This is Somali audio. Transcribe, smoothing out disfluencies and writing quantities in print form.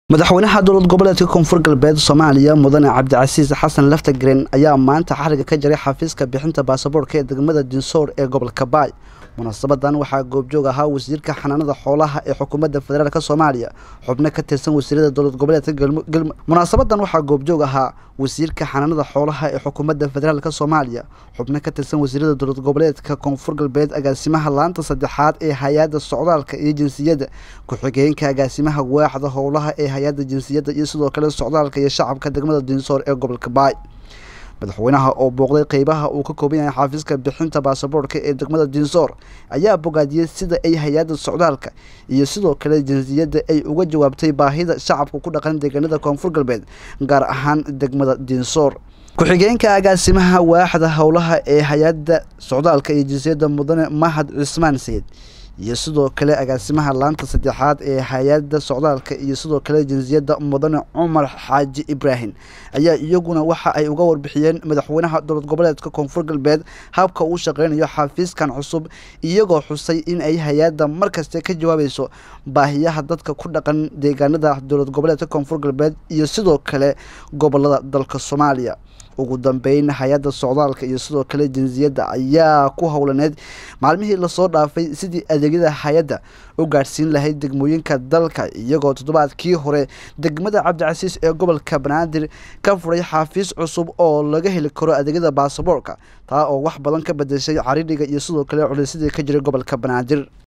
madaxweynaha dowlad goboleedka koonfur galbeed Soomaaliya mudane Cabdicasiis Xasan Laftagreen ayaa maanta xariga ka jaray xafiiska bixinta baasaboorka ee degmada Dinsoor ee gobolka Baay. munaasabadan waxaa goobjoog ahaa wasiirka xanaanada xoolaha ee xukuumadda federaalka Soomaaliya xubno ka tirsan wasiirada dowlad goboleedka munaasabadan waxaa goobjoog ahaa wasiirka xanaanada xoolaha ee xukuumadda federaalka Soomaaliya xubno ka tirsan wasiirada dowlad goboleedka koonfur galbeed agaasimaha laanta saddexaad ee hay'adda socdaalka iyo jinsiyadda ku-xigeenka agaasimaha waaxda howlaha ee hay'adda jinsiyadda iyo sidoo kale socdaalka iyo shacabka degmada Dinsoor ee gobolka Baay. madaxweynaha oo booqday qaybaha uu ka kooban yahay xafiiska bixinta baasaboorka ee degmada Dinsoor ayaa bogaadiyay sida ay hay'adda socdaalka iyo sidoo kale jinsiyadda ay uga jawaabtay baahida shacabka ku dhaqan deegaanada koonfur galbeed gaar ahaan degmada Dinsoor. ku-xigeenka agaasimaha waaxda howlaha ee hay'adda socdaalka iyo jinsiyadda mudane Mahad Cismaan Sayid iyo sidoo kale agaasimaha laanta saddexaad ee hay'adda socdaalka iyo sidoo kale jinsiyadda mudane Cumar Xaaji Ibraahim ayaa iyaguna waxa ay uga warbixiyeen madaxweynaha dowlad goboleedka koonfur galbeed habka uu shaqeynayo xafiiskan cusub iyagoo xusay in ay hay'adda markasta ka jawaabayso baahiyaha dadka ku dhaqan deegaanada dowlad goboleedka koonfur galbeed iyo sidoo kale gobolada dalka Soomaaliya. ugu dambeyn hay'adda socdaalka iyo sidoo kale jinsiyadda ayaa ku howlaneed maalmihii la soo dhaafay sidii adeegyada hay'adda u gaarsiin lahayd degmooyinka dalka iyagoo toddobaadkii hore degmada Cabdicasiis ee gobolka Banaadir ka furay xafiis cusub oo laga heli karo adeegyada baasaboorka taa oo wax badan ka bedeshay cariiriga iyo sidoo kale culaysyada ka jiray gobolka Banaadir.